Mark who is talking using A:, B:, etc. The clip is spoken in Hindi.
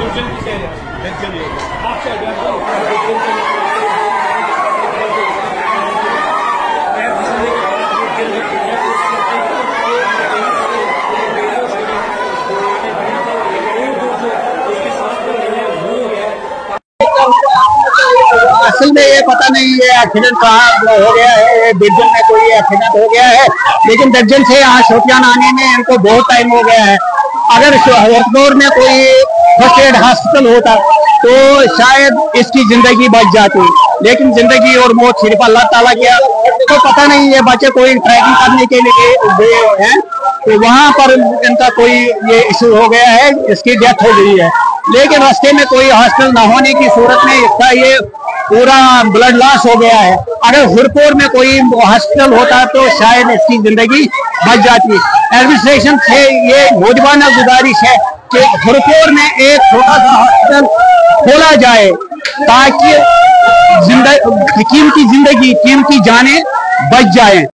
A: असल में ये पता नहीं ये एक्सीडेंट कहाँ हो गया है, दर्जन में कोई एक्सीडेंट हो गया है, लेकिन दर्जन से यहाँ शोपियान आने में इनको बहुत टाइम हो गया है। अगर हरदौर में कोई फर्स्ट एड हॉस्पिटल होता तो शायद इसकी जिंदगी बच जाती, लेकिन जिंदगी और मौत सिर्फ अल्लाह ताला की। तो पता नहीं ये बच्चे कोई ट्रैकिंग करने के लिए गए हैं तो वहां पर इनका कोई ये इशू हो गया है, इसकी डेथ हो गई है। लेकिन रास्ते में कोई हॉस्पिटल न होने की सूरत में इसका ये पूरा ब्लड लॉस हो गया है। अगर हुरपुर में कोई हॉस्पिटल होता तो शायद इसकी जिंदगी बच जाती। एडमिनिस्ट्रेशन से ये नौजवाना गुजारिश है कि हुरपुर में एक छोटा सा हॉस्पिटल खोला जाए ताकि कीमती जिंदगी, कीमती जानें बच जाए।